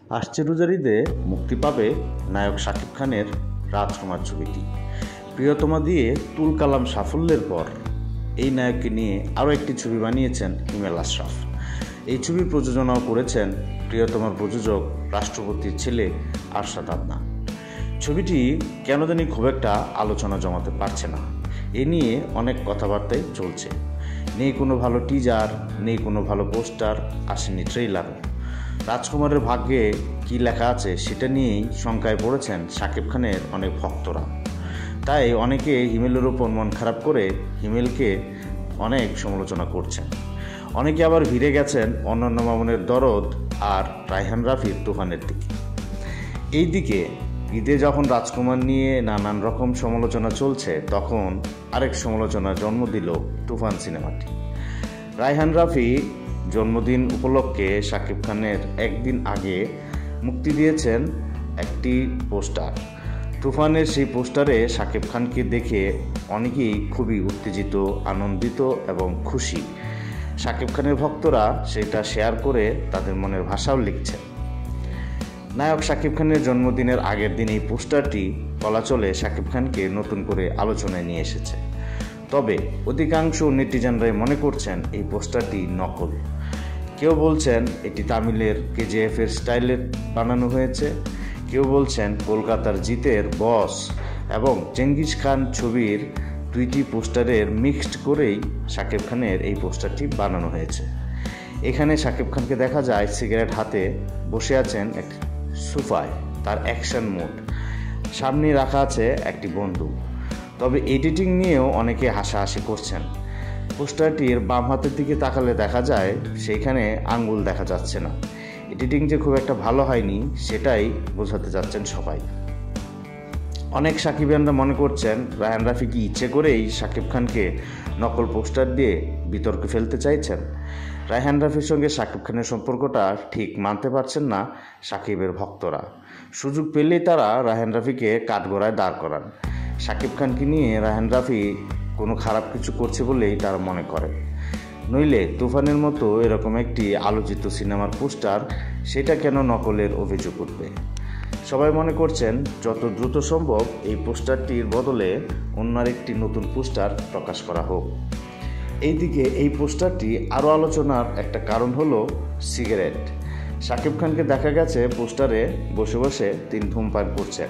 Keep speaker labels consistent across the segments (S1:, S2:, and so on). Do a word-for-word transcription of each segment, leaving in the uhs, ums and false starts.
S1: আসছে রোজার ঈদে মুক্তি পাবে নায়ক শাকিব খানের রাজকুমার ছবিটি। প্রিয়তমা দিয়ে তুল কালাম সাফল্যের পর এই নায়ককে নিয়ে আরও একটি ছবি বানিয়েছেন হিমেল আশরাফ। এই ছবি প্রযোজনাও করেছেন প্রিয়তমার প্রযোজক রাষ্ট্রপতির ছেলে আরশাদ আদনান। ছবিটি কেন জানি খুব একটা আলোচনা জমাতে পারছে না। এ নিয়ে অনেক কথাবার্তাই চলছে। নেই কোনো ভালো টিজার, নেই কোনো ভালো পোস্টার, আসেনি ট্রেইলার। রাজকুমারের ভাগ্যে কি লেখা আছে সেটা নিয়েই শঙ্কায় পড়েছেন শাকিব খানের অনেক ভক্তরা। তাই অনেকে হিমেলের ওপর মন খারাপ করে হিমেলকে অনেক সমালোচনা করছেন। অনেকে আবার ভিড়ে গেছেন অনন্য মামুনের দরদ আর রায়হান রাফির তুফানের দিকে। এই দিকে ঈদে যখন রাজকুমার নিয়ে নানান রকম সমালোচনা চলছে, তখন আরেক সমালোচনার জন্ম দিল তুফান সিনেমাটি। রায়হান রাফি জন্মদিন উপলক্ষে শাকিব খানের একদিন আগে মুক্তি দিয়েছেন একটি পোস্টার। তুফানের সেই পোস্টারে শাকিব খানকে দেখে অনেকেই খুবই উত্তেজিত, আনন্দিত এবং খুশি। শাকিব খানের ভক্তরা সেটা শেয়ার করে তাদের মনের ভাষাও লিখছেন। নায়ক শাকিব খানের জন্মদিনের আগের দিন এই পোস্টারটি বলা চলে শাকিব খানকে নতুন করে আলোচনায় নিয়ে এসেছে। তবে অধিকাংশ নেটিজেনরাই মনে করছেন এই পোস্টারটি নকল। কেউ বলছেন এটি তামিলের কেজিএফ এর স্টাইলে বানানো হয়েছে, কেউ বলছেন কলকাতার জিতের বস এবং চেঙ্গিস খান ছবির দুইটি পোস্টারের মিক্সড করেই শাকিব খানের এই পোস্টারটি বানানো হয়েছে। এখানে শাকিব খানকে দেখা যায় সিগারেট হাতে বসে আছেন এক সোফায়, তার অ্যাকশন মোড, সামনে রাখা আছে একটি বন্দুক। তবে এডিটিং নিয়েও অনেকে হাসাহাসি করছেন। পোস্টারটির বাম হাতের দিকে তাকালে দেখা যায় সেইখানে আঙ্গুল দেখা যাচ্ছে না। এডিটিং যে খুব একটা ভালো হয়নি সেটাই বোঝাতে যাচ্ছেন সবাই। অনেক সাকিবিয়ানরা মনে করছেন রায়হান রাফি কি ইচ্ছে করেই শাকিব খানকে নকল পোস্টার দিয়ে বিতর্কে ফেলতে চাইছেন। রায়হান রাফির সঙ্গে শাকিব খানের সম্পর্কটা ঠিক মানতে পারছেন না শাকিবের ভক্তরা। সুযোগ পেলেই তারা রায়হান রাফিকে কাঠগড়ায় দাঁড় করান। শাকিব খানকে নিয়ে রায়হান রাফি কোনো খারাপ কিছু করছে বলেই তারা মনে করে। নইলে তুফানের মতো এরকম একটি আলোচিত সিনেমার পোস্টার সেটা কেন নকলের অভিযোগ উঠবে। সবাই মনে করছেন যত দ্রুত সম্ভব এই পোস্টারটির বদলে অন্য আরেকটি নতুন পোস্টার প্রকাশ করা হোক। এইদিকে এই পোস্টারটি আরও আলোচনার একটা কারণ হলো সিগারেট। শাকিব খানকে দেখা গেছে পোস্টারে বসে বসে তিনি ধূমপান করছেন।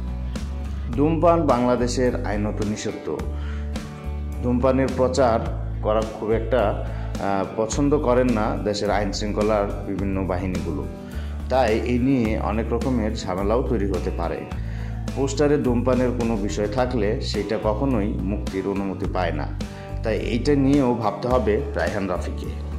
S1: ধূমপান বাংলাদেশের আইনত নিষিদ্ধ। ধূমপানের প্রচার করা খুব একটা পছন্দ করেন না দেশের আইন শৃঙ্খলার বিভিন্ন বাহিনীগুলো। তাই এই নিয়ে অনেক রকমের ঝামেলাও তৈরি হতে পারে। পোস্টারে ধূমপানের কোনো বিষয় থাকলে সেটা কখনোই মুক্তির অনুমতি পায় না। তাই এইটা নিয়েও ভাবতে হবে রায়হান রাফিকে।